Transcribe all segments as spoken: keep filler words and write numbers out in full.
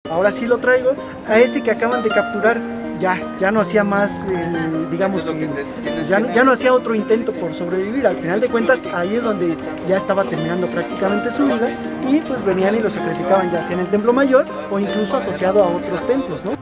ahora sí lo traigo. A ese que acaban de capturar, ya, ya no hacía más, eh, digamos que, que ya, ya no hacía otro intento por sobrevivir. Al final de cuentas, ahí es donde ya estaba terminando prácticamente su vida y pues venían y lo sacrificaban ya sea en el Templo Mayor o incluso asociado a otros templos, ¿no?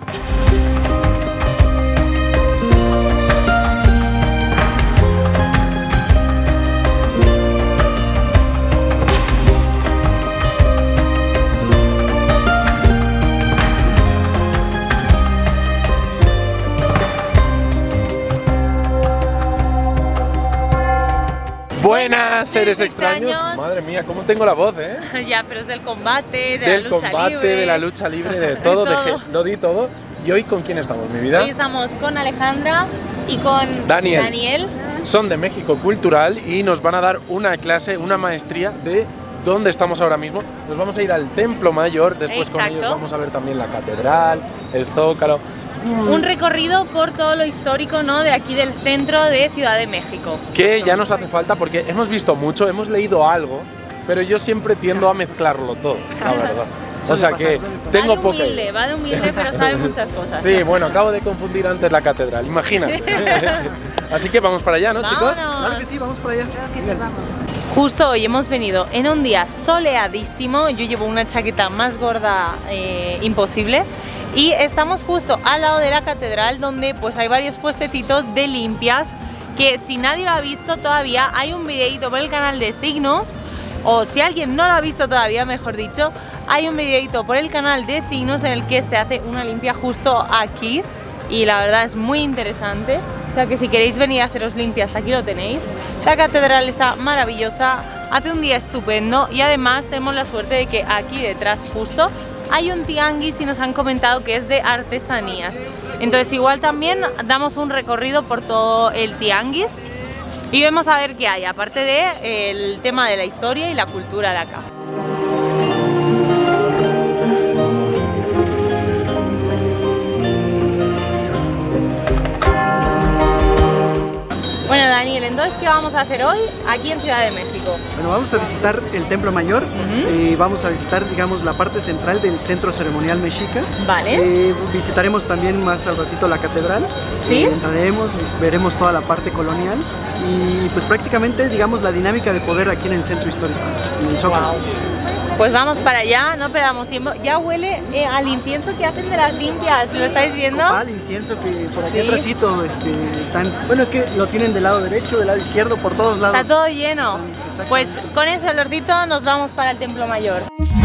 Buenas, seres extraños. extraños. Madre mía, cómo tengo la voz, ¿eh? Ya, pero es del combate, de del la lucha combate, libre. de la lucha libre, de todo, de todo. Dejé, lo di todo. ¿Y hoy con quién estamos, mi vida? Hoy estamos con Alejandra y con Daniel. Daniel. Son de México Cultural y nos van a dar una clase, una maestría de dónde estamos ahora mismo. Nos vamos a ir al Templo Mayor, después Exacto. con ellos vamos a ver también la catedral, el Zócalo. Un recorrido por todo lo histórico, ¿no?, de aquí del centro de Ciudad de México. Que ya nos hace falta porque hemos visto mucho, hemos leído algo, pero yo siempre tiendo a mezclarlo todo, la verdad. O sea que tengo va de poca humilde, va de humilde, pero sabe muchas cosas. Sí, bueno, acabo de confundir antes la catedral, imagínate. Así que vamos para allá, ¿no, Vámonos. chicos? Claro que sí, vamos para allá. Claro que sí, vamos. Justo hoy hemos venido en un día soleadísimo, yo llevo una chaqueta más gorda eh, imposible. Y estamos justo al lado de la catedral, donde pues hay varios puestecitos de limpias, que si nadie lo ha visto todavía, hay un videito por el canal de Cignos, o si alguien no lo ha visto todavía, mejor dicho, hay un videito por el canal de Cignos en el que se hace una limpia justo aquí, y la verdad es muy interesante. O sea que si queréis venir a haceros limpias, aquí lo tenéis. La catedral está maravillosa, hace un día estupendo y además tenemos la suerte de que aquí detrás justo hay un tianguis y nos han comentado que es de artesanías. Entonces igual también damos un recorrido por todo el tianguis y vemos a ver qué hay, aparte del tema de la historia y la cultura de acá. Bueno, Daniel, entonces, ¿qué vamos a hacer hoy aquí en Ciudad de México? Bueno, vamos a visitar el Templo Mayor, uh-huh. eh, vamos a visitar, digamos, la parte central del Centro Ceremonial Mexica. Vale. Eh, visitaremos también más al ratito la catedral. Sí. Eh, entraremos, veremos toda la parte colonial y pues prácticamente, digamos, la dinámica de poder aquí en el centro histórico, en el Zócalo. Wow. Pues vamos para allá, no perdamos tiempo. Ya huele eh, al incienso que hacen de las limpias, ¿lo estáis viendo? Al incienso que por aquí sí. atrásito este, están, bueno, es que lo tienen del lado derecho, del lado izquierdo, por todos lados. Está todo lleno. Pues con ese olorcito nos vamos para el Templo Mayor.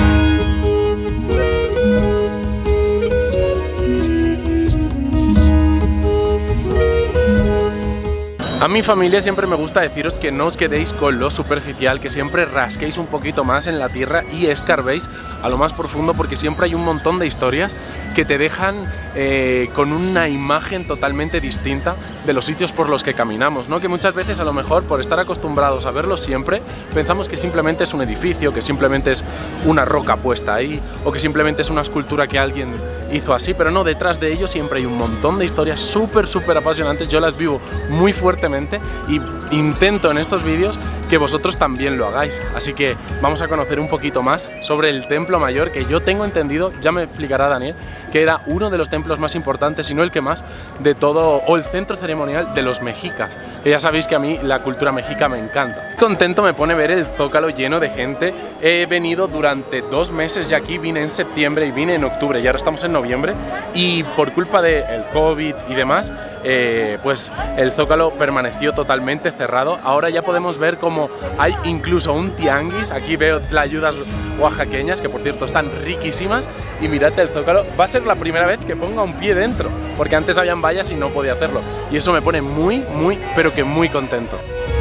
A mi familia siempre me gusta deciros que no os quedéis con lo superficial, que siempre rasquéis un poquito más en la tierra y escarbéis a lo más profundo, porque siempre hay un montón de historias que te dejan eh, con una imagen totalmente distinta de los sitios por los que caminamos, ¿no? Que muchas veces a lo mejor por estar acostumbrados a verlo siempre pensamos que simplemente es un edificio, que simplemente es una roca puesta ahí o que simplemente es una escultura que alguien hizo así, pero no, detrás de ello siempre hay un montón de historias súper súper apasionantes. Yo las vivo muy fuertemente y intento en estos vídeos que vosotros también lo hagáis, así que vamos a conocer un poquito más sobre el Templo Mayor, que yo tengo entendido, ya me explicará Daniel, que era uno de los templos más importantes, si no el que más, de todo, o el centro ceremonial de los mexicas, que ya sabéis que a mí la cultura mexica me encanta. Contento me pone ver el Zócalo lleno de gente. He venido durante dos meses ya aquí, vine en septiembre y vine en octubre y ahora estamos en noviembre, y por culpa del COVID y demás, eh, pues el Zócalo permaneció totalmente cerrado. Ahora ya podemos ver cómo hay incluso un tianguis. Aquí veo tlayudas oaxaqueñas, que por cierto están riquísimas, y mirad el Zócalo. Va a ser la primera vez que ponga un pie dentro, porque antes habían vallas y no podía hacerlo, y eso me pone muy, muy, pero que muy contento.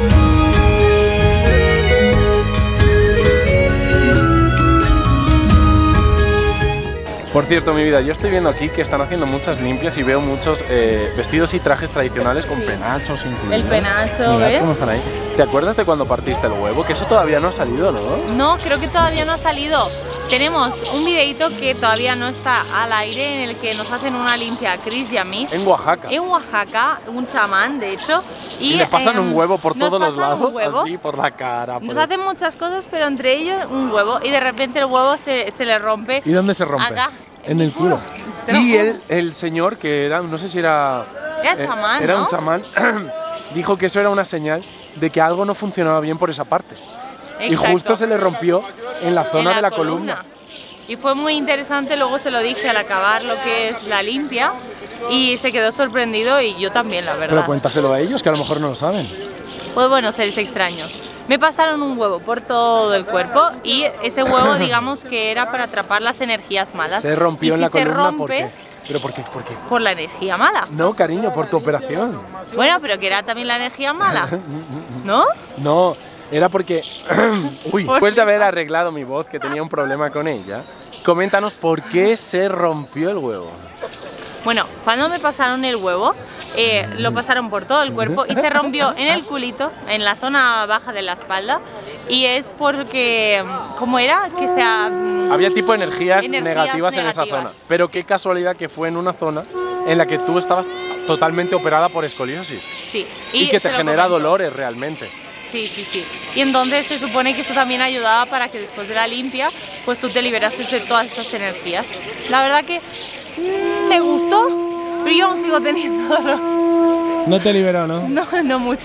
Por cierto, mi vida, yo estoy viendo aquí que están haciendo muchas limpias y veo muchos eh, vestidos y trajes tradicionales con sí. penachos incluidos. El penacho, Mirad ¿ves? cómo están ahí. ¿Te acuerdas de cuando partiste el huevo? Que eso todavía no ha salido, ¿no? No, creo que todavía no ha salido. Tenemos un videito que todavía no está al aire, en el que nos hacen una limpia a Chris y a mí. En Oaxaca. En Oaxaca, un chamán, de hecho. Y, y le pasan eh, un huevo por todos los lados, huevo, así, por la cara. Por nos el... hacen muchas cosas, pero entre ellos un huevo, y de repente el huevo se, se le rompe. ¿Y dónde se rompe? Acá, En el culo. Y el, el señor, que era, no sé si era... Era chamán, Era ¿no? un chamán, dijo que eso era una señal de que algo no funcionaba bien por esa parte. Exacto. Y justo se le rompió en la zona En de la columna. columna. Y fue muy interesante, luego se lo dije al acabar lo que es la limpia y se quedó sorprendido y yo también, la verdad. Pero cuéntaselo a ellos, que a lo mejor no lo saben. Pues bueno, seres extraños. Me pasaron un huevo por todo el cuerpo y ese huevo, digamos que era para atrapar las energías malas. Se rompió y en si la se columna, rompe, ¿por qué? ¿Pero por qué? ¿Por qué? por la energía mala. No, cariño, por tu operación. Bueno, pero que era también la energía mala, ¿no? No, era porque... Uy, ¿Por después qué? de haber arreglado mi voz, que tenía un problema con ella, coméntanos por qué se rompió el huevo. Bueno, cuando me pasaron el huevo, eh, lo pasaron por todo el cuerpo y se rompió en el culito, en la zona baja de la espalda, y es porque, ¿cómo era? Que se ha, Había tipo energías, Energías negativas, en esa negativas, zona. Pero sí. qué casualidad que fue en una zona en la que tú estabas totalmente operada por escoliosis. Sí. Y, que se te lo genera comentó. dolores realmente. Sí, sí, sí. Y entonces se supone que eso también ayudaba para que después de la limpia, pues tú te liberases de todas esas energías. La verdad que mm, me gustó, pero yo aún sigo teniendo dolor. No te liberó, ¿no? No, no mucho.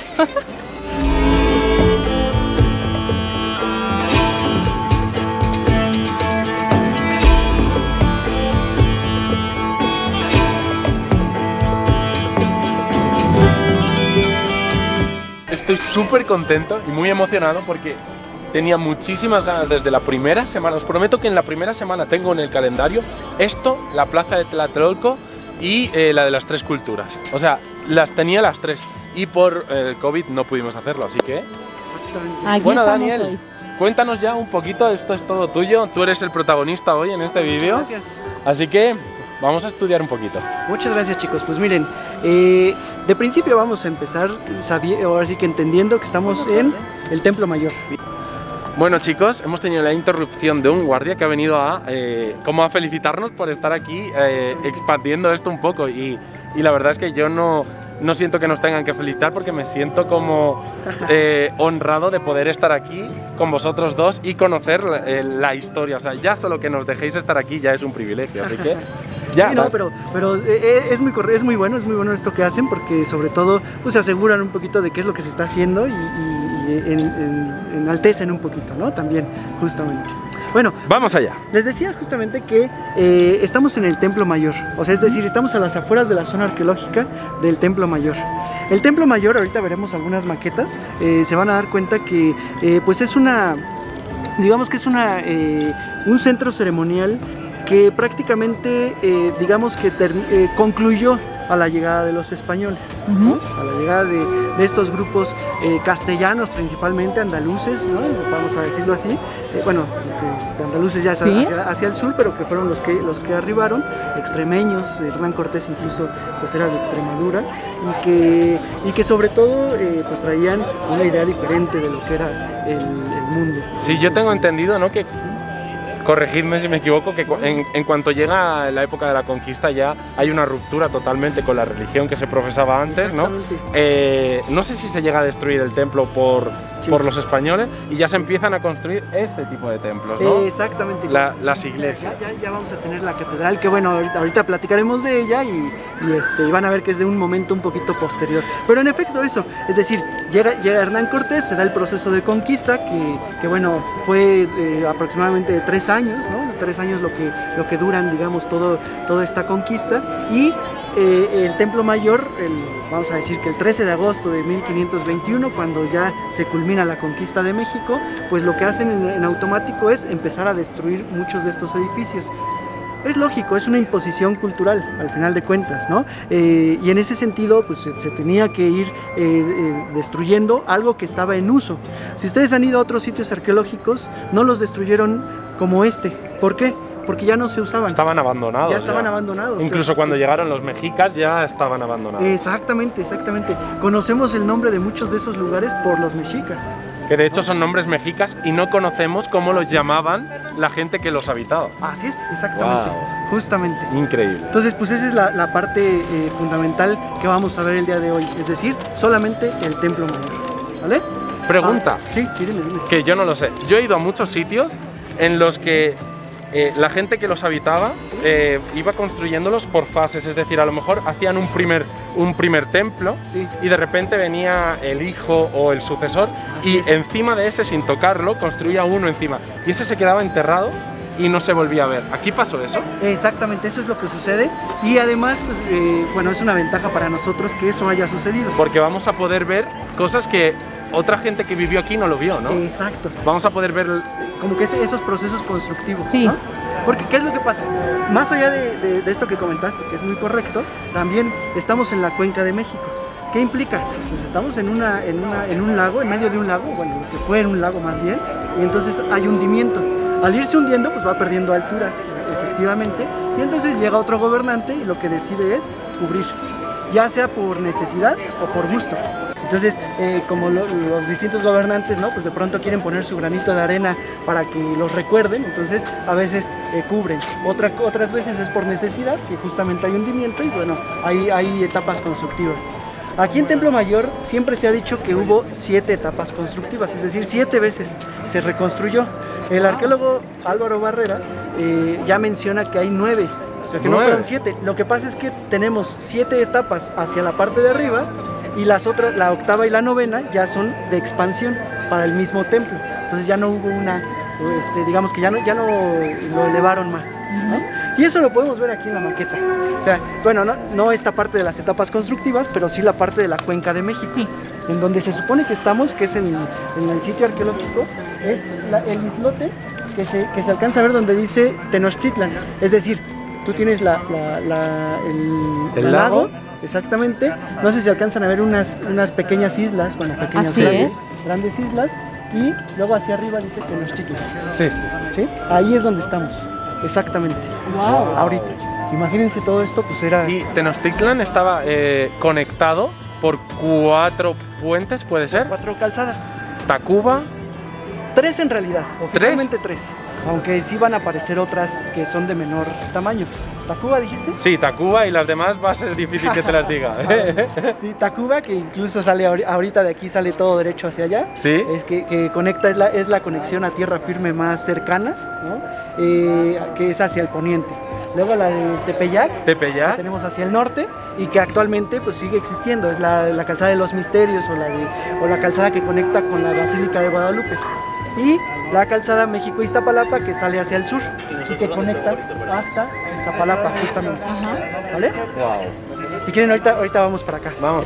Estoy súper contento y muy emocionado porque tenía muchísimas ganas desde la primera semana. Os prometo que en la primera semana tengo en el calendario esto, la plaza de Tlatelolco y eh, la de las tres culturas. O sea, las tenía las tres y por el COVID no pudimos hacerlo, así que... Exactamente. Aquí Bueno, estamos Daniel, hoy. cuéntanos ya un poquito, esto es todo tuyo. Tú eres el protagonista hoy en este vídeo, Gracias. así que vamos a estudiar un poquito. Muchas gracias, chicos. Pues miren, eh, de principio vamos a empezar, sabi- ahora sí que entendiendo que estamos en el Templo Mayor. Bueno, chicos, hemos tenido la interrupción de un guardia que ha venido a, eh, como a felicitarnos por estar aquí eh, expandiendo esto un poco y, y la verdad es que yo no, no siento que nos tengan que felicitar porque me siento como eh, honrado de poder estar aquí con vosotros dos y conocer la, eh, la historia. O sea, ya solo que nos dejéis estar aquí ya es un privilegio, así que ya. Sí, no, pero, pero eh, es, muy corre- es muy bueno, es muy bueno esto que hacen porque sobre todo pues, se aseguran un poquito de qué es lo que se está haciendo y, y- y en- en- enaltecen un poquito, ¿no? También, justamente. Bueno, Vamos allá. les decía justamente que eh, estamos en el Templo Mayor, o sea, es decir, estamos a las afueras de la zona arqueológica del Templo Mayor. El Templo Mayor, ahorita veremos algunas maquetas, eh, se van a dar cuenta que eh, pues es una, digamos que es una, eh, un centro ceremonial que prácticamente, eh, digamos que ter- eh, concluyó a la llegada de los españoles, ¿no? A la llegada de, de estos grupos eh, castellanos, principalmente andaluces, ¿no? Vamos a decirlo así, eh, bueno, que andaluces ya es ¿Sí? hacia, hacia el sur, pero que fueron los que, los que arribaron, extremeños, Hernán Cortés incluso pues era de Extremadura, y que, y que sobre todo eh, pues traían una idea diferente de lo que era el, el mundo. Sí, yo tengo entendido, ¿no? Que, corregidme si me equivoco, que cu- en, en cuanto llega la época de la conquista ya hay una ruptura totalmente con la religión que se profesaba antes, ¿no? Exactamente. Eh, no sé si se llega a destruir el templo por, Sí. por los españoles y ya se empiezan a construir este tipo de templos, ¿no? Exactamente. La- las iglesias. Ya, ya- ya vamos a tener la catedral, que bueno, ahorita, ahorita platicaremos de ella y, y, este, y van a ver que es de un momento un poquito posterior. Pero en efecto eso, es decir, llega, llega Hernán Cortés, se da el proceso de conquista, que, que bueno, fue eh, aproximadamente de tres años, ¿no? Tres años lo que, lo que duran, digamos, todo, toda esta conquista. Y eh, el Templo Mayor, el- vamos a decir que el trece de agosto de mil quinientos veintiuno, cuando ya se culmina la conquista de México, pues lo que hacen en, en automático es empezar a destruir muchos de estos edificios. Es lógico, es una imposición cultural, al final de cuentas, ¿no? Eh, y en ese sentido, pues se, se tenía que ir eh, eh, destruyendo algo que estaba en uso. Si ustedes han ido a otros sitios arqueológicos, no los destruyeron como este. ¿Por qué? Porque ya no se usaban. Estaban abandonados. Ya estaban abandonados. Incluso Claro. cuando llegaron los mexicas ya estaban abandonados. Exactamente, exactamente. Conocemos el nombre de muchos de esos lugares por los mexicas. Que de hecho son nombres mexicas y no conocemos cómo los llamaban la gente que los habitaba. Así es, exactamente. Wow. Justamente. Increíble. Entonces, pues esa es la, la parte eh, fundamental que vamos a ver el día de hoy. Es decir, solamente el Templo Mayor. ¿Vale? Pregunta, Ah, sí, sí, dime, dime. que yo no lo sé. Yo he ido a muchos sitios en los que eh, la gente que los habitaba eh, iba construyéndolos por fases, es decir, a lo mejor hacían un primer, un primer templo Sí. y de repente venía el hijo o el sucesor Así y es. encima de ese, sin tocarlo, construía uno encima y ese se quedaba enterrado y no se volvía a ver. ¿Aquí pasó eso? Exactamente, eso es lo que sucede y además, pues, eh, bueno, es una ventaja para nosotros que eso haya sucedido. Porque vamos a poder ver cosas que otra gente que vivió aquí no lo vio, ¿no? Exacto, Vamos a poder ver... como que ese- esos procesos constructivos, Sí. ¿no? Porque, ¿qué es lo que pasa? Más allá de, de- de esto que comentaste, que es muy correcto, también estamos en la Cuenca de México. ¿Qué implica? Pues estamos en, una, en, una, en un lago, en medio de un lago, bueno, lo que fue en un lago más bien, y entonces hay hundimiento. Al irse hundiendo, pues va perdiendo altura, efectivamente, y entonces llega otro gobernante y lo que decide es cubrir, ya sea por necesidad o por gusto. Entonces, eh, como lo- los distintos gobernantes, ¿no? Pues de pronto quieren poner su granito de arena para que los recuerden, entonces a veces eh, cubren. Otra, otras veces es por necesidad, que justamente hay hundimiento y bueno, hay, hay etapas constructivas. Aquí en Templo Mayor siempre se ha dicho que hubo siete etapas constructivas, es decir, siete veces se reconstruyó. El arqueólogo Álvaro Barrera eh, ya menciona que hay nueve, o sea que no Nueve. fueron siete. Lo que pasa es que tenemos siete etapas hacia la parte de arriba y las otras, la octava y la novena, ya son de expansión para el mismo templo. Entonces ya no hubo una, este, digamos que ya no, ya no lo elevaron más, ¿no? Y eso lo podemos ver aquí en la maqueta. O sea, bueno, no, no esta parte de las etapas constructivas, pero sí la parte de la Cuenca de México. Sí. En donde se supone que estamos, que es en, en el sitio arqueológico, es la- el islote que se, que se alcanza a ver donde dice Tenochtitlan. Es decir, tú tienes la, la- la- el, ¿El el lago? lago, exactamente. No sé si alcanzan a ver unas, unas pequeñas islas, bueno, pequeñas Así grandes, es. grandes islas, y luego hacia arriba dice Tenochtitlan. Sí. ¿Sí? Ahí es donde estamos, exactamente. Wow. Ahorita. Imagínense todo esto, pues era... Y Tenochtitlan estaba eh, conectado por cuatro puentes, ¿puede ser? Cuatro calzadas. Tacuba, Tres en realidad, oficialmente tres. Aunque sí van a aparecer otras que son de menor tamaño. ¿Tacuba dijiste? sí, Tacuba y las demás va a ser difícil que te las diga. Sí, Tacuba, que incluso sale ahori- ahorita de aquí, sale todo derecho hacia allá. Sí. Es que, que conecta, es la, es la conexión a tierra firme más cercana, ¿no? Eh, que es hacia el poniente. Luego la de Tepeyac, que Tepeyac. tenemos hacia el norte y que actualmente pues sigue existiendo, es la, la calzada de los misterios o la, de, o la calzada que conecta con la Basílica de Guadalupe. Y la calzada México-Iztapalapa que sale hacia el sur y que conecta hasta Iztapalapa justamente. ¿Vale? Wow. Si quieren ahorita, ahorita vamos para acá. Vamos.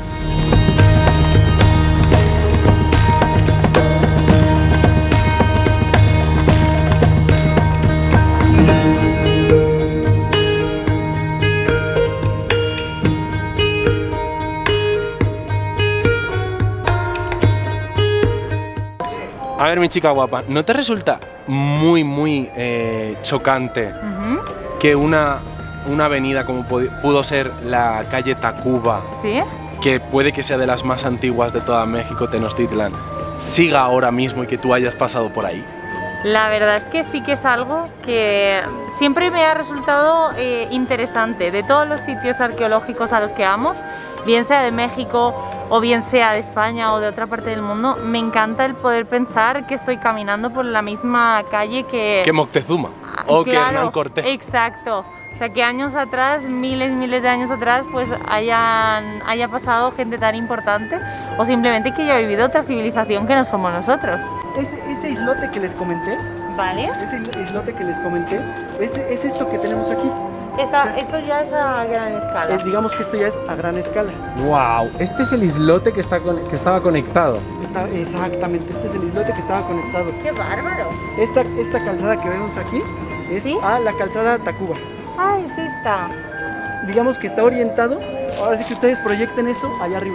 A ver, mi chica guapa, ¿no te resulta muy, muy eh, chocante Ujú. que una, una avenida como pu- pudo ser la calle Tacuba, Sí. que puede que sea de las más antiguas de toda México, Tenochtitlan, siga ahora mismo y que tú hayas pasado por ahí? La verdad es que sí que es algo que siempre me ha resultado eh, interesante. De todos los sitios arqueológicos a los que vamos, bien sea de México o bien sea de España o de otra parte del mundo, me encanta el poder pensar que estoy caminando por la misma calle que... Que Moctezuma Ah, o que claro, Hernán Cortés. Exacto. O sea, que años atrás, miles, miles de años atrás, pues hayan, haya pasado gente tan importante o simplemente que haya vivido otra civilización que no somos nosotros. Ese, ese islote que les comenté, ¿Vale? ese islote que les comenté, es, es esto que tenemos aquí. Esta- esto ya es a gran escala. Eh, digamos que esto ya es a gran escala. ¡Wow! Este es el islote que, está con- que estaba conectado. Está, exactamente, este es el islote que estaba conectado. ¡Qué bárbaro! Esta, esta calzada que vemos aquí es ¿Sí? a la calzada Tacuba. ¡Ay, sí está! Digamos que está orientado, ahora sí que ustedes proyecten eso allá arriba.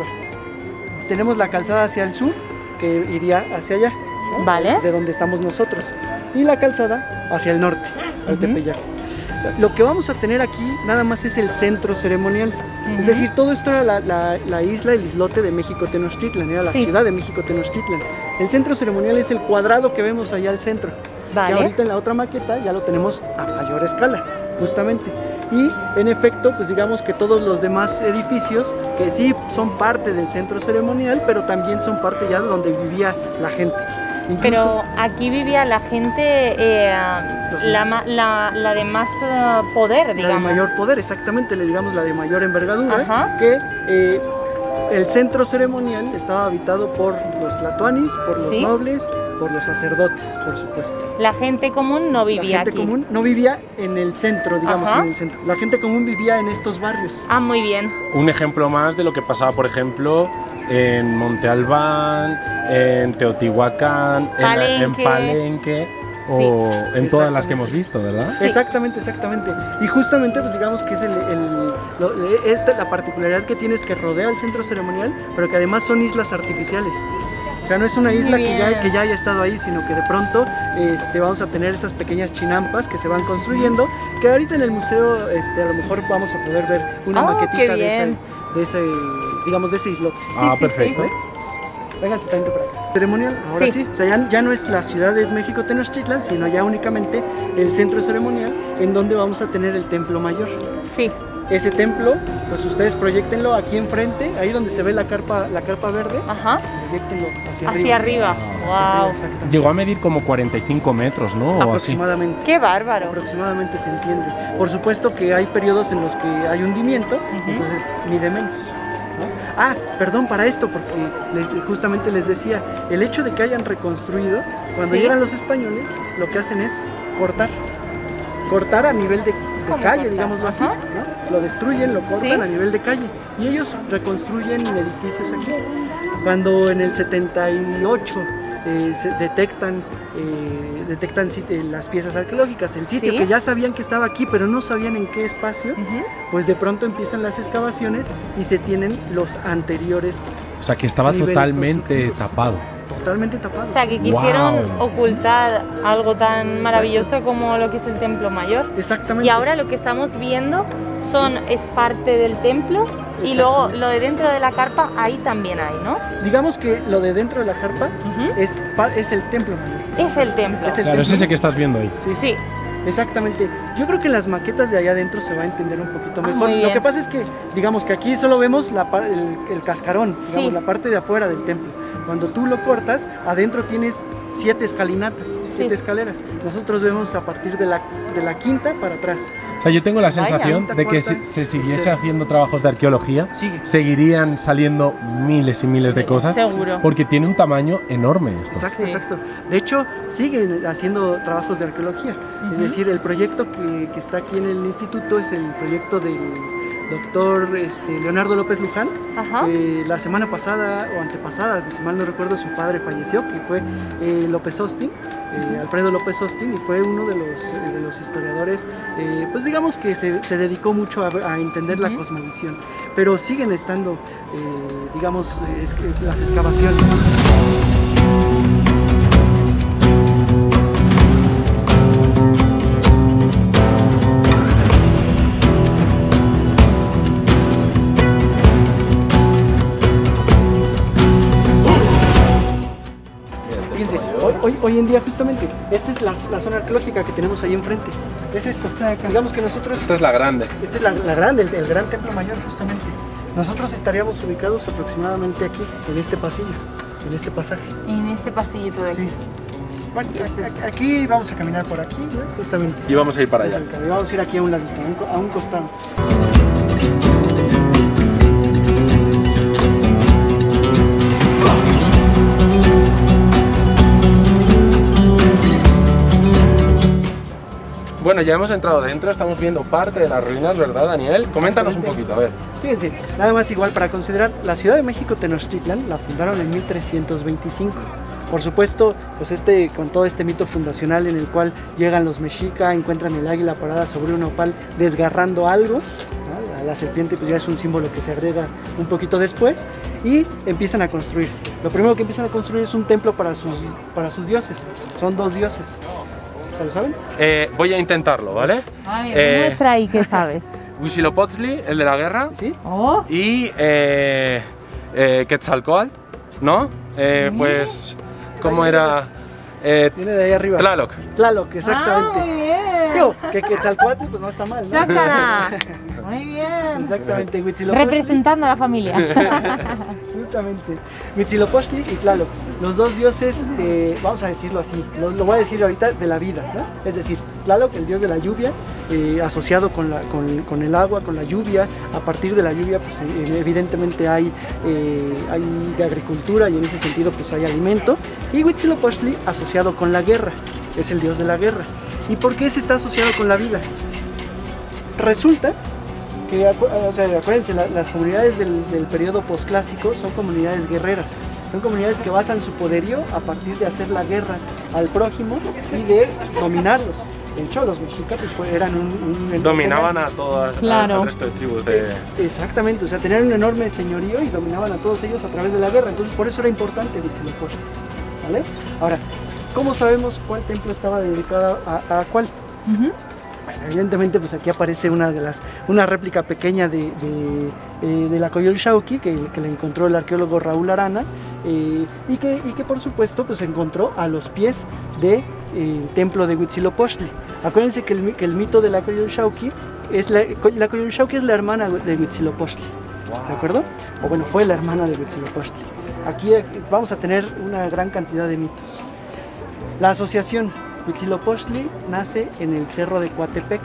Tenemos la calzada hacia el sur, que iría hacia allá, ¿no? Vale. De donde estamos nosotros. Y la calzada hacia el norte, al Ujú. Tepeyac. Lo que vamos a tener aquí nada más es el centro ceremonial. Ujú. Es decir, todo esto era la, la- la isla, el islote de México Tenochtitlan, era la Sí. ciudad de México Tenochtitlan. El centro ceremonial es el cuadrado que vemos allá al centro. Vale. Que ahorita en la otra maqueta ya lo tenemos a mayor escala, justamente. Y en efecto, pues digamos que todos los demás edificios, que sí son parte del centro ceremonial, pero también son parte ya de donde vivía la gente. Incluso, pero aquí vivía la gente, eh, la, ma- la, la de más eh, poder, la digamos. de mayor poder, exactamente, le digamos la de mayor envergadura, Ajá. que eh, el centro ceremonial estaba habitado por los tlatoanis, por los Sí. nobles, por los sacerdotes, por supuesto. La gente común no vivía La gente aquí. común no vivía en el centro, digamos, Ajá. en el centro. La gente común vivía en estos barrios. Ah, muy bien. Un ejemplo más de lo que pasaba, por ejemplo, en Monte Albán, en Teotihuacán, en, la- en Palenque. Palenque o en todas las que Exactamente. hemos visto, ¿verdad? Sí. Exactamente, exactamente. Y justamente, pues digamos que es el, el- lo- esta, la particularidad que tiene es que rodea el centro ceremonial, pero que además son islas artificiales. O sea, no es una isla que ya, bien. que ya haya estado ahí, sino que de pronto este, vamos a tener esas pequeñas chinampas que se van construyendo, que ahorita en el museo este, a lo mejor vamos a poder ver una Oh, maquetita qué de ese, bien. de ese, digamos, de ese islote. Ah, sí, perfecto. sí. Vénganse tanto para acá. Ceremonial, ahora sí. Sí. O sea, ya, ya no es la ciudad de México Tenochtitlan, sino ya únicamente el centro ceremonial en donde vamos a tener el templo mayor. Sí. Ese templo, pues ustedes proyectenlo aquí enfrente, ahí donde se ve la carpa, la carpa verde, Ajá. proyectenlo hacia, Hacia arriba. Hacia Wow. arriba, exactamente. Llegó a medir como cuarenta y cinco metros, ¿no? O así. Aproximadamente. Qué bárbaro. Aproximadamente se entiende. Por supuesto que hay periodos en los que hay hundimiento, Ujú. entonces mide menos. ¿no? Ah, perdón para esto, porque les- justamente les decía, el hecho de que hayan reconstruido, cuando Sí. llegan los españoles, lo que hacen es cortar. Cortar a nivel de, de ¿Cómo calle, cortar? digámoslo así. Ajá. ¿no? Lo destruyen, lo cortan Sí. a nivel de calle. Y ellos reconstruyen edificios aquí. Cuando en el setenta y ocho eh, se detectan, eh, detectan sit- eh, las piezas arqueológicas, el sitio Sí. que ya sabían que estaba aquí, pero no sabían en qué espacio, Ujú. pues de pronto empiezan las excavaciones y se tienen los anteriores O sea, que estaba Niveles totalmente constructivos. tapado. totalmente tapados. O sea, que quisieron Wow. ocultar algo tan maravilloso como lo que es el Templo Mayor. Exactamente. Y ahora lo que estamos viendo son, es parte del templo y luego lo de dentro de la carpa, ahí también hay, ¿no? Digamos que lo de dentro de la carpa Ujú. es, pa- es el templo mayor. Es el templo. Es el Claro, es templo. ese que estás viendo ahí. Sí, Sí. exactamente. Yo creo que en las maquetas de allá adentro se va a entender un poquito Ah, mejor. muy Lo bien. que pasa es que, digamos que aquí solo vemos la par- el, el cascarón, digamos, Sí. la parte de afuera del templo. Cuando tú lo cortas, adentro tienes siete escalinatas, siete escaleras. Nosotros vemos a partir de la, de la quinta para atrás. O sea, yo tengo la Vaya. sensación de que si Cuarta, se siguiese tercera. haciendo trabajos de arqueología, Sigue. seguirían saliendo miles y miles de cosas. Seguro. Porque tiene un tamaño enorme esto. Exacto, Sí. exacto. De hecho, siguen haciendo trabajos de arqueología. Es Ujú. decir, el proyecto que, que está aquí en el instituto es el proyecto del doctor este, Leonardo López Luján. Ajá. Eh, la semana pasada o antepasada, si mal no recuerdo, su padre falleció, que fue eh, López Austin, eh, Alfredo López Austin, y fue uno de los, eh, de los historiadores, eh, pues digamos que se, se dedicó mucho a, a entender la Ujú. cosmovisión. Pero siguen estando, eh, digamos, eh, es- eh, las excavaciones. Fíjense, hoy, hoy, hoy en día justamente, esta es la, la zona arqueológica que tenemos ahí enfrente. Es esto. Digamos que nosotros, Esta es la grande. esta es la, la grande, el, el gran templo mayor justamente. Nosotros estaríamos ubicados aproximadamente aquí, en este pasillo, en este pasaje. En este pasillito de aquí. Sí. Bueno, Este es- a- aquí vamos a caminar por aquí, ¿no? Justamente. Y vamos a ir para allá. Y vamos a ir aquí a un ladito, a un, co- a un costado. Bueno, ya hemos entrado dentro, estamos viendo parte de las ruinas, ¿verdad, Daniel? Coméntanos un Exactamente. poquito, a ver. Fíjense, nada más igual para considerar, la Ciudad de México Tenochtitlan la fundaron en mil trescientos veinticinco. Por supuesto, pues este, con todo este mito fundacional en el cual llegan los mexica, encuentran el águila parada sobre un opal desgarrando algo, ¿no? La serpiente pues ya es un símbolo que se agrega un poquito después, y empiezan a construir. Lo primero que empiezan a construir es un templo para sus, para sus dioses, son dos dioses. ¿Se lo saben? Eh, voy a intentarlo, ¿vale? Ay, Eh, muestra ahí qué sabes. Huitzilopochtli, el de la guerra, ¿Sí? Oh, y eh, eh, Quetzalcóatl, ¿no? Eh, pues, ¿cómo Ahí era? es. Eh, Viene de ahí arriba. Tlaloc. Tlaloc, exactamente. Ah, muy bien. Digo, que Quetzalcóatl pues no está mal, ¿no? Chócala. Muy bien. Exactamente, Huitzilopochtli. Representando a la familia. Justamente. Huitzilopochtli y Tlaloc, los dos dioses, eh, vamos a decirlo así, lo, lo voy a decir ahorita, de la vida, ¿no? Es decir, Tlaloc, el dios de la lluvia, eh, asociado con, la, con, con el agua, con la lluvia. A partir de la lluvia, pues eh, evidentemente hay, eh, hay agricultura y en ese sentido pues hay alimento. Y Huitzilopochtli asociado con la guerra, es el dios de la guerra. ¿Y por qué se está asociado con la vida? Resulta que, o sea, acuérdense, la, las comunidades del, del periodo posclásico son comunidades guerreras, son comunidades que basan su poderío a partir de hacer la guerra al prójimo y de dominarlos. De hecho, los mexicas pues, fue, eran un... un dominaban a todas, claro. al resto de tribus de... Exactamente, o sea, tenían un enorme señorío y dominaban a todos ellos a través de la guerra, entonces por eso era importante Huitzilopochtli, ¿vale? Ahora, ¿cómo sabemos cuál templo estaba dedicado a, a cuál? Uh-huh. Bueno, evidentemente pues aquí aparece una de las una réplica pequeña de, de, eh, de la Coyolxauhqui que, que le encontró el arqueólogo Raúl Arana eh, y, que, y que por supuesto pues encontró a los pies del de, eh, templo de Huitzilopochtli. Acuérdense que el, que el mito de la Coyolxauhqui es la, la Coyolxauhqui es la hermana de Huitzilopochtli, ¿de acuerdo? O bueno, fue la hermana de Huitzilopochtli. Aquí vamos a tener una gran cantidad de mitos. La asociación Huitzilopochtli nace en el cerro de Coatepec.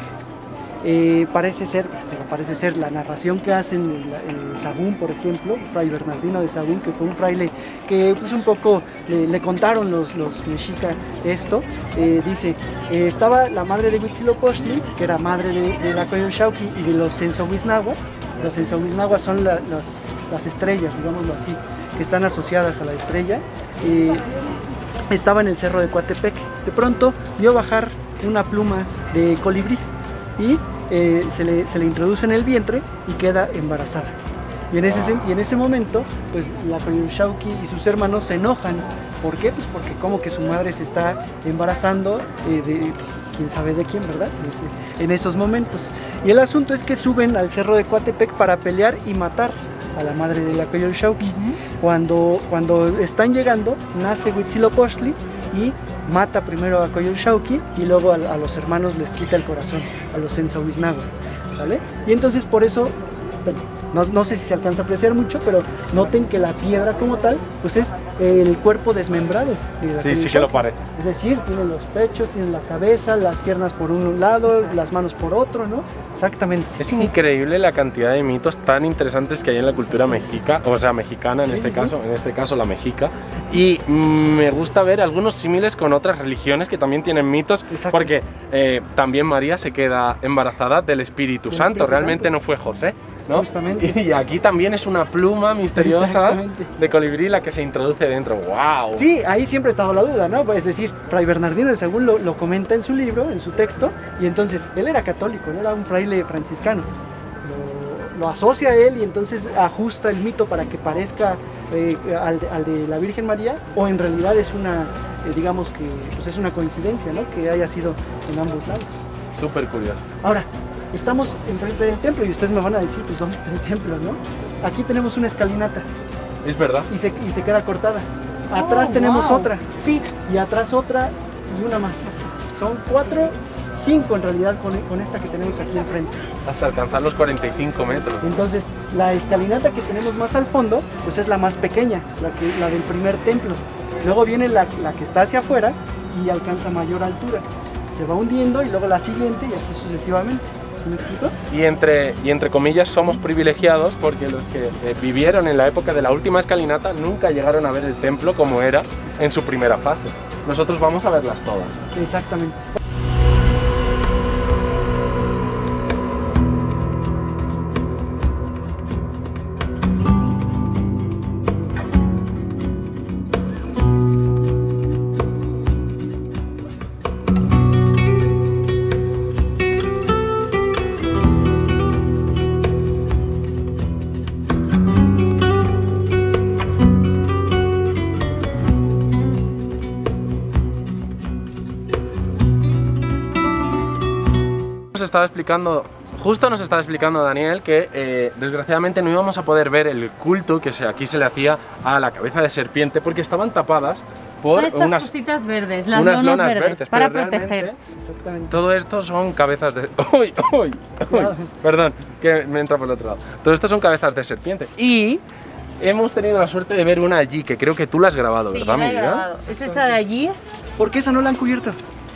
Eh, parece ser, pero parece ser la narración que hacen el, el Sahagún, por ejemplo, Fray Bernardino de Sahagún, que fue un fraile que pues un poco le, le contaron los, los mexicas esto. Eh, dice, eh, estaba la madre de Huitzilopochtli, que era madre de, de la Coyolxauhqui y de los Censohuiznahuas. Los Censohuiznahuas son la, las, las estrellas, digámoslo así, que están asociadas a la estrella. Eh, estaba en el cerro de Coatepec. De pronto vio bajar una pluma de colibrí y eh, se, le, se le introduce en el vientre y queda embarazada. Y en ese, y en ese momento, pues la Coyolxauhqui y sus hermanos se enojan. ¿Por qué? Pues porque como que su madre se está embarazando eh, de quién sabe de quién, ¿verdad? En esos momentos. Y el asunto es que suben al cerro de Coatepec para pelear y matar a la madre de la Coyolxauhqui. Uh-huh. Cuando, cuando están llegando, nace Huitzilopochtli y mata primero a Coyolxauhqui y luego a, a los hermanos les quita el corazón, a los Censohuiznahuas, ¿vale? Y entonces por eso, bueno, no, no sé si se alcanza a apreciar mucho, pero noten que la piedra como tal, pues es el cuerpo desmembrado. De sí, sí que lo parece. Es decir, tiene los pechos, tiene la cabeza, las piernas por un lado, las manos por otro, ¿no? Exactamente. Es increíble la cantidad de mitos tan interesantes que hay en la cultura mexica, o sea, mexicana en sí, este sí, caso, sí. en este caso la mexica. Y mm, me gusta ver algunos símiles con otras religiones que también tienen mitos, exacto. porque eh, también María se queda embarazada del Espíritu del Santo, Espíritu realmente Santo. No fue José, ¿no? Justamente. Y aquí también es una pluma misteriosa de colibrí la que se introduce dentro. ¡Wow! Sí, ahí siempre ha estado la duda, ¿no? Es decir, Fray Bernardino de Sahagún lo, lo comenta en su libro, en su texto, y entonces él era católico, no era un fraile franciscano. Lo, lo asocia a él y entonces ajusta el mito para que parezca eh, al, al de la Virgen María, o en realidad es una, eh, digamos que pues es una coincidencia, ¿no? Que haya sido en ambos lados. Súper curioso. Ahora, estamos enfrente del templo y ustedes me van a decir, pues ¿dónde está el templo, no? Aquí tenemos una escalinata. Es verdad. Y se, y se queda cortada. Atrás oh, tenemos wow. otra. Sí. Y atrás otra y una más. Son cuatro, cinco en realidad con, con esta que tenemos aquí enfrente. Hasta alcanzar los cuarenta y cinco metros. Entonces, la escalinata que tenemos más al fondo, pues es la más pequeña, la, que, la del primer templo. Luego viene la, la que está hacia afuera y alcanza mayor altura. Se va hundiendo y luego la siguiente y así sucesivamente. ¿Me explico? Y entre, y entre comillas somos privilegiados porque los que eh, vivieron en la época de la última escalinata nunca llegaron a ver el templo como era Exacto. en su primera fase. Nosotros vamos a verlas todas. Exactamente. Estaba explicando justo nos estaba explicando Daniel que eh, desgraciadamente no íbamos a poder ver el culto que se, aquí se le hacía a la cabeza de serpiente porque estaban tapadas por son estas unas cositas verdes, las unas lonas, lonas verdes, verdes, para pero proteger. Exactamente. Todo esto son cabezas de... ¡Uy, uy, uy! Perdón, que me entra por el otro lado. Todo esto son cabezas de serpiente. Y hemos tenido la suerte de ver una allí, que creo que tú la has grabado, Sí, ¿verdad, yo la he Miguel? grabado. ¿Es esta de allí? ¿Por qué esa no la han cubierto?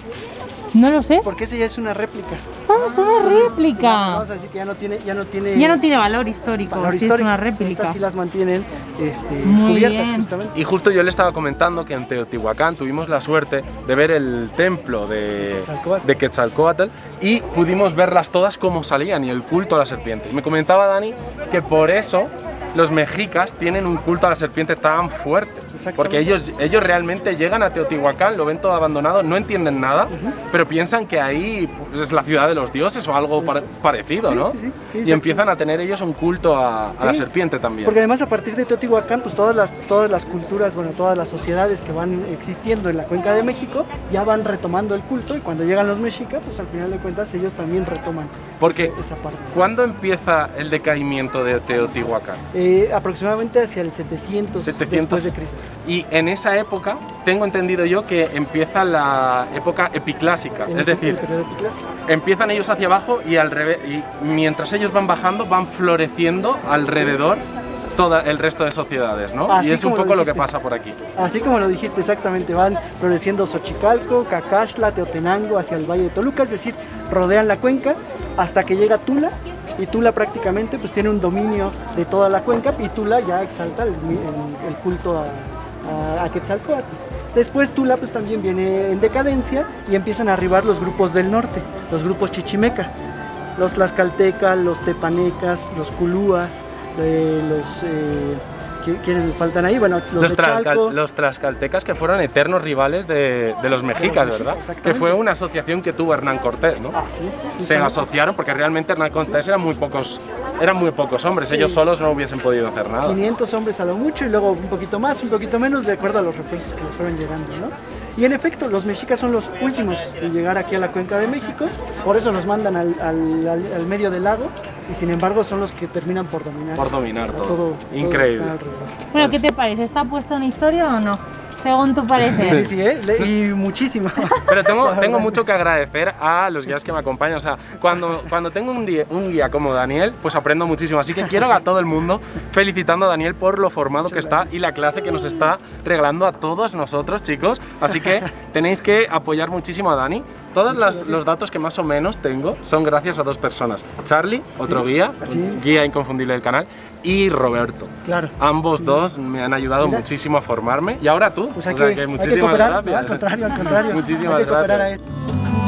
No lo sé. Porque esa ya es una réplica. Ah, es una réplica. Vamos a decir que ya no tiene, ya no tiene, Ya no tiene valor histórico, valor sí, histórico. es una réplica. Estas sí las mantienen este, Muy cubiertas bien. justamente. Y justo yo le estaba comentando que en Teotihuacán tuvimos la suerte de ver el templo de, Quetzalcóatl. de Quetzalcóatl y pudimos verlas todas como salían y el culto a la serpiente. Y me comentaba Dani que por eso los mexicas tienen un culto a la serpiente tan fuerte. Porque ellos, ellos realmente llegan a Teotihuacán, lo ven todo abandonado, no entienden nada, uh-huh. pero piensan que ahí pues, es la ciudad de los dioses o algo pues, parecido, sí, ¿no? Sí, sí, sí, y sí, empiezan a tener ellos un culto a, a sí, la serpiente también. Porque además a partir de Teotihuacán, pues todas las, todas las culturas, bueno, todas las sociedades que van existiendo en la Cuenca de México ya van retomando el culto y cuando llegan los mexicas, pues al final de cuentas ellos también retoman Porque, esa, esa parte. ¿cuándo empieza el decaimiento de Teotihuacán? Eh, aproximadamente hacia el setecientos, setecientos después de Cristo. Y en esa época, tengo entendido yo que empieza la época epiclásica, El es decir, el periodo epiclásico. empiezan ellos hacia abajo y al revés, y mientras ellos van bajando, van floreciendo alrededor todo el resto de sociedades, ¿no? Así y es un como poco lo lo que dijiste. pasa por aquí. Así como lo dijiste exactamente, van floreciendo Xochicalco, Cacaxtla, Teotenango hacia el Valle de Toluca, es decir, rodean la cuenca hasta que llega Tula y Tula prácticamente pues tiene un dominio de toda la cuenca y Tula ya exalta el, el, el culto a, a, a Quetzalcóatl. Después Tula pues también viene en decadencia y empiezan a arribar los grupos del norte, los grupos chichimeca, los tlaxcaltecas, los tepanecas, los culúas, eh, los... Eh, ¿quiénes faltan ahí? Bueno, los, Los, de trascal- Chalco. los tlaxcaltecas que fueron eternos rivales de, de los mexicas, De los ¿verdad? mexicas, exactamente. Que fue una asociación que tuvo Hernán Cortés, ¿no? Así es, Se justamente. asociaron porque realmente Hernán Cortés eran muy pocos, eran muy pocos hombres, ellos Sí. solos no hubiesen podido hacer nada. quinientos hombres a lo mucho y luego un poquito más, un poquito menos, de acuerdo a los refuerzos que les fueron llegando, ¿no? Y en efecto, los mexicas son los últimos en llegar aquí a la Cuenca de México, por eso nos mandan al, al, al, al medio del lago y sin embargo son los que terminan por dominar. Por dominar todo. todo Increíble. todo alrededor. Bueno, ¿qué te parece? ¿Está puesta una historia o no? Según tu parecer. Sí, sí, sí, ¿eh? Le- y muchísimo. Pero tengo, La tengo verdad. mucho que agradecer a los guías que me acompañan. O sea, cuando, cuando tengo un, guía, un guía como Daniel, pues aprendo muchísimo. Así que quiero a todo el mundo felicitando a Daniel por lo formado que está y la clase que nos está regalando a todos nosotros, chicos. Así que tenéis que apoyar muchísimo a Dani. Todos las- los datos que más o menos tengo son gracias a dos personas. Charlie, otro guía, así es. guía inconfundible del canal, y Roberto. Claro. Ambos dos me han ayudado Mira. muchísimo a formarme. Y ahora tú. Pues hay, O sea, que, que hay que muchísimas cooperar, gracias. ¿no? Al contrario, al contrario. Muchísimas hay que cooperar gracias. a esto.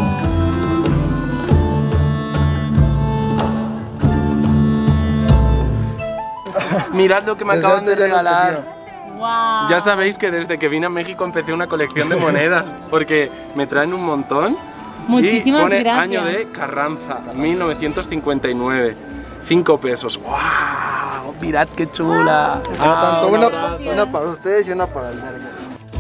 Mirad lo que me acaban de regalar. Wow. Ya sabéis que desde que vine a México empecé una colección de monedas, porque me traen un montón. Muchísimas y pone gracias. año de Carranza, mil novecientos cincuenta y nueve. cinco pesos. ¡Wow! Mirad qué chula. Ah, tanto una, gracias. una para ustedes y una para el Nerga.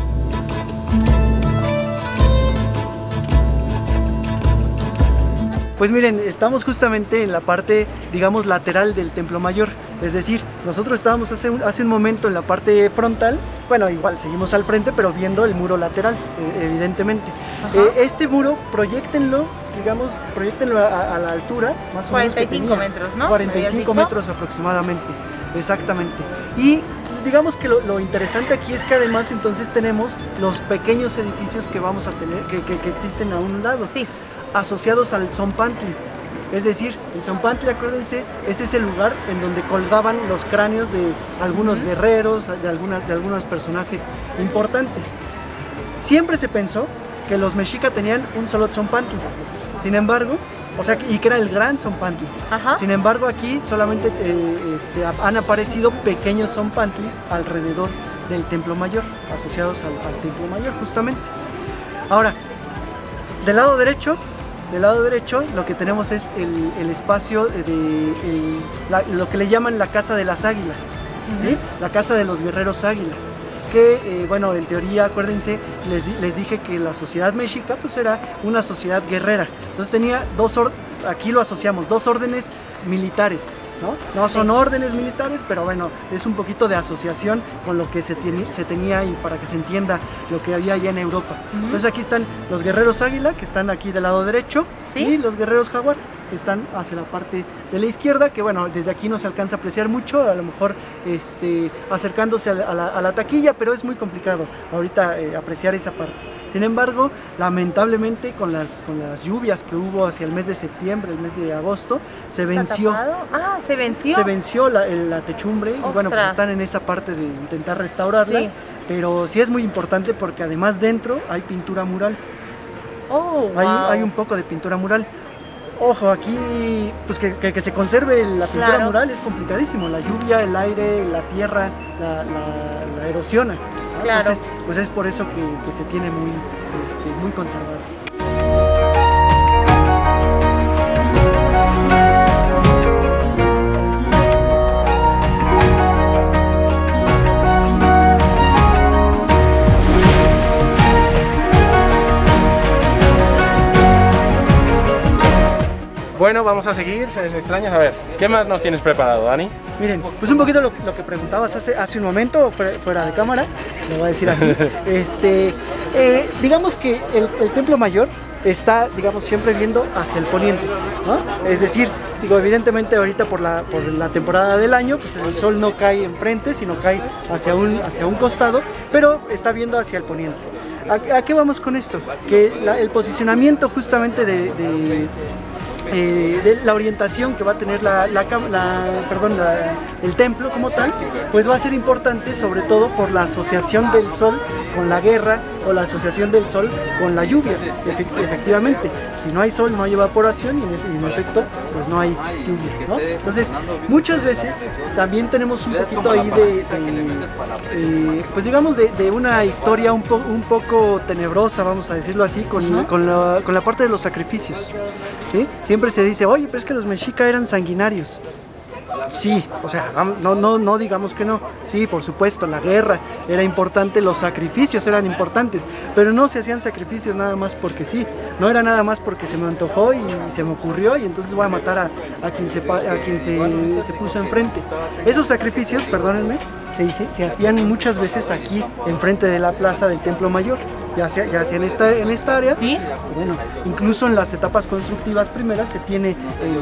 Pues miren, estamos justamente en la parte, digamos, lateral del Templo Mayor. Es decir, nosotros estábamos hace un, hace un momento en la parte frontal, bueno, igual seguimos al frente, pero viendo el muro lateral, eh, evidentemente. Eh, este muro, proyectenlo, digamos, proyectenlo a, a la altura, más o menos que cuarenta y cinco tenía. metros, ¿no? cuarenta y ¿Me cinco habías dicho? metros aproximadamente, exactamente. Y digamos que lo, lo interesante aquí es que además entonces tenemos los pequeños edificios que vamos a tener, que, que, que existen a un lado. Sí. Asociados al Zompantli. Es decir, el Zompantli, acuérdense, ese es el lugar en donde colgaban los cráneos de algunos guerreros, de, algunas, de algunos personajes importantes. Siempre se pensó que los mexicas tenían un solo Zompantli. Sin embargo, o sea, y que era el gran Zompantli. Ajá. Sin embargo, aquí solamente eh, este, han aparecido pequeños Zompantlis alrededor del Templo Mayor, asociados al, al Templo Mayor, justamente. Ahora, del lado derecho, del lado derecho lo que tenemos es el, el espacio de, el- la- lo que le llaman la Casa de las Águilas, ¿sí? La Casa de los Guerreros Águilas. que, eh, bueno, en teoría, acuérdense, les, les dije que la sociedad mexica pues era una sociedad guerrera. Entonces tenía dos órdenes, aquí lo asociamos, dos órdenes militares. ¿No? No son órdenes militares, pero bueno, es un poquito de asociación con lo que se, tiene, se tenía y para que se entienda lo que había allá en Europa. Uh-huh. Entonces aquí están los guerreros águila, que están aquí del lado derecho, ¿sí? Y los guerreros jaguar, que están hacia la parte de la izquierda, que bueno, desde aquí no se alcanza a apreciar mucho, a lo mejor este, acercándose a la, a, la, a la taquilla, pero es muy complicado ahorita eh, apreciar esa parte. Sin embargo, lamentablemente con las, con las lluvias que hubo hacia el mes de septiembre, el mes de agosto, se venció. Ah, se venció. Se venció la, la techumbre. Y bueno, pues están en esa parte de intentar restaurarla. Sí. Pero sí es muy importante porque además dentro hay pintura mural. Oh, hay, wow. hay un poco de pintura mural. Ojo, aquí pues que, que, que se conserve la pintura claro. mural es complicadísimo. La lluvia, el aire, la tierra, la, la, la erosiona. Claro. Entonces, pues es por eso que, que se tiene muy, este, muy conservado. Bueno, vamos a seguir, seres extraños. A ver, ¿qué más nos tienes preparado, Dani? Miren, pues un poquito lo, lo que preguntabas hace, hace un momento, fuera de cámara, lo voy a decir así. este, eh, digamos que el, el templo mayor está, digamos, siempre viendo hacia el poniente, ¿no? Es decir, digo, evidentemente ahorita por la, por la temporada del año, pues el sol no cae enfrente, sino cae hacia un, hacia un costado, pero está viendo hacia el poniente. ¿A, a qué vamos con esto? Que la, el posicionamiento justamente de... de Eh, de la orientación que va a tener la, la, la, perdón, la, el templo como tal, pues va a ser importante sobre todo por la asociación del sol con la guerra o la asociación del sol con la lluvia. Efectivamente, si no hay sol no hay evaporación y en, ese, en efecto pues no hay lluvia, ¿no? Entonces muchas veces también tenemos un poquito ahí de, de eh, pues digamos de, de una historia un, po, un poco tenebrosa, vamos a decirlo así, con, con, la, con la parte de los sacrificios, ¿sí? Siempre se dice, oye, pero es que los mexicas eran sanguinarios. Sí, o sea, no, no, no digamos que no. Sí, por supuesto, la guerra era importante, los sacrificios eran importantes, pero no se hacían sacrificios nada más porque sí. No era nada más porque se me antojó y, y se me ocurrió y entonces voy a matar a, a quien, se, a quien se, se puso enfrente. Esos sacrificios, perdónenme, se, se, se hacían muchas veces aquí, enfrente de la plaza del Templo Mayor. Ya sea, ya sea en, esta, en esta área, ¿sí? Bueno, incluso en las etapas constructivas primeras se tiene el,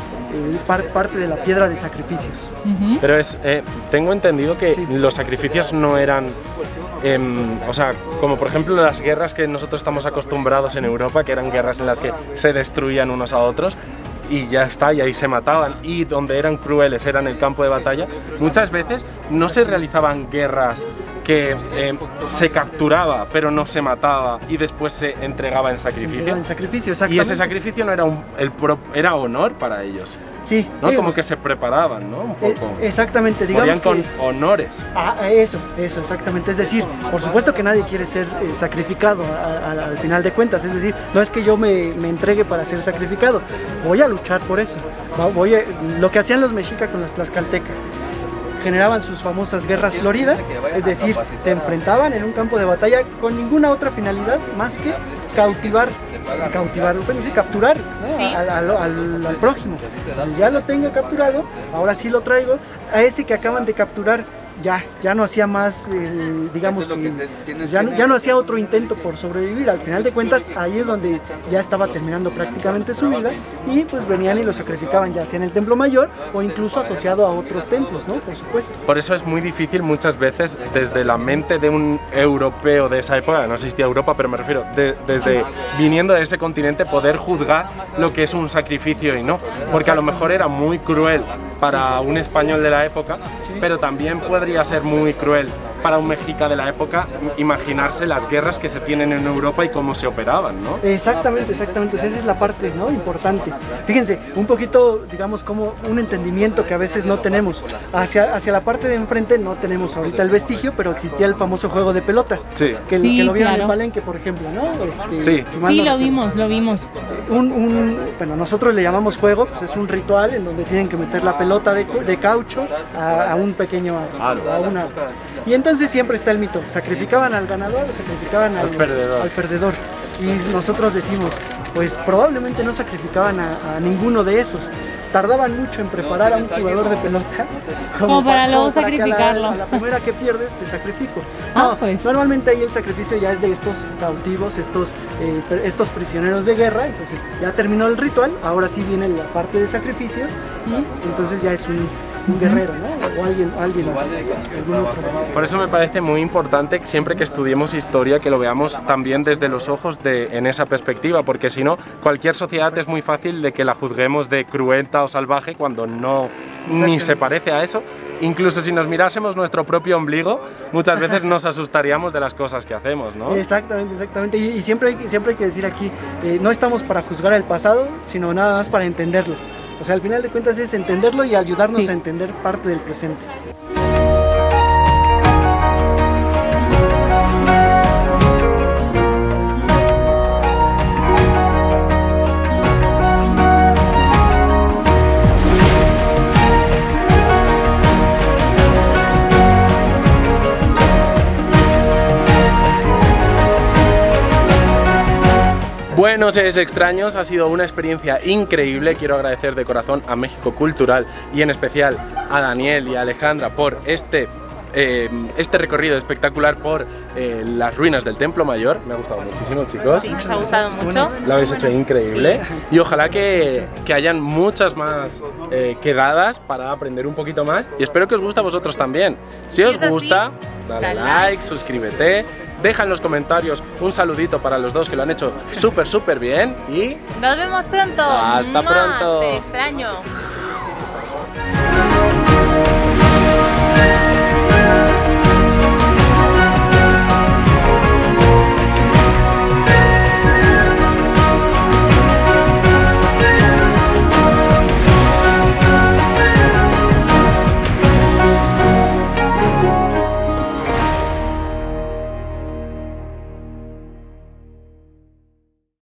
el par, parte de la piedra de sacrificios. Uh-huh. Pero es, eh, tengo entendido que sí. Los sacrificios no eran, eh, o sea, como por ejemplo las guerras que nosotros estamos acostumbrados en Europa, que eran guerras en las que se destruían unos a otros, y ya está, y ahí se mataban, y donde eran crueles era en el campo de batalla. Muchas veces no se realizaban guerras que eh, se capturaba pero no se mataba y después se entregaba en sacrificio. En sacrificio, y ese sacrificio no era un, el pro, era honor para ellos. Sí. ¿No? Eh, como que se preparaban, ¿no? Un poco. Eh, exactamente, digamos que, con honores. Ah, eso, eso, exactamente. Es decir, por supuesto que nadie quiere ser eh, sacrificado a, a, al final de cuentas. Es decir, no es que yo me, me entregue para ser sacrificado. Voy a luchar por eso. Voy a, lo que hacían los mexicas con los tlaxcaltecas. Generaban sus famosas guerras floridas, es decir, se enfrentaban en un campo de batalla con ninguna otra finalidad más que cautivar, cautivar, bueno, sí, capturar, ¿no? Sí. al, al, al, al prójimo. Entonces ya lo tengo capturado, ahora sí lo traigo, a ese que acaban de capturar ya, ya no hacía más, eh, digamos que, que ya, ya no hacía otro intento por sobrevivir. Al final de cuentas ahí es donde ya estaba terminando prácticamente su vida y pues venían y lo sacrificaban ya sea en el Templo Mayor o incluso asociado a otros templos, ¿no? Por supuesto. Por eso es muy difícil muchas veces desde la mente de un europeo de esa época, no existía Europa, pero me refiero de, desde viniendo de ese continente poder juzgar lo que es un sacrificio y no, porque a lo mejor era muy cruel para un español de la época, pero también podría ser muy cruel para un mexica de la época imaginarse las guerras que se tienen en Europa y cómo se operaban, ¿no? Exactamente, exactamente, esa es la parte, ¿no? Importante. Fíjense, un poquito, digamos, como un entendimiento que a veces no tenemos. Hacia, hacia la parte de enfrente no tenemos ahorita el vestigio, pero existía el famoso juego de pelota. Sí. Que, sí, que lo vieron claro. en Palenque, por ejemplo, ¿no? Este, sí, si sí no lo vimos, lo vimos. Un, un, bueno, nosotros le llamamos juego, pues es un ritual en donde tienen que meter la pelota de, de caucho a, a un pequeño, a, a una... Y entonces entonces siempre está el mito, ¿sacrificaban al ganador o sacrificaban al, Al perdedor. al perdedor? Y nosotros decimos, pues probablemente no sacrificaban a, a ninguno de esos. Tardaban mucho en preparar a un jugador de pelota Como para luego como para que a la- sacrificarlo. A la, primera que pierdes te sacrifico. Ah, No, pues. normalmente ahí el sacrificio ya es de estos cautivos, estos, eh, per- estos prisioneros de guerra. Entonces ya terminó el ritual, ahora sí viene la parte de sacrificio y entonces ya es un, un guerrero, ¿no? O alguien, alguien más, algún otro. Por eso me parece muy importante que siempre que estudiemos historia que lo veamos también desde los ojos de en esa perspectiva, porque si no, cualquier sociedad es muy fácil de que la juzguemos de cruenta o salvaje cuando no ni se parece a eso. Incluso si nos mirásemos nuestro propio ombligo, muchas veces nos asustaríamos de las cosas que hacemos, ¿no? Exactamente, exactamente. Y, y siempre, hay, que- siempre hay que decir aquí, eh, no estamos para juzgar el pasado, sino nada más para entenderlo. O sea, al final de cuentas es entenderlo y ayudarnos Sí. a entender parte del presente. Bueno, seres extraños, ha sido una experiencia increíble. Quiero agradecer de corazón a México Cultural y en especial a Daniel y a Alejandra por este, eh, este recorrido espectacular por eh, las ruinas del Templo Mayor. Me ha gustado muchísimo, chicos. Sí, nos ha gustado mucho. Lo habéis hecho increíble y ojalá que, que hayan muchas más eh, quedadas para aprender un poquito más y espero que os guste a vosotros también. Si os es así, gusta, dale dale like, suscríbete, deja en los comentarios un saludito para los dos que lo han hecho súper súper bien y Nos vemos pronto. Hasta ¡Mua! pronto. Te extraño.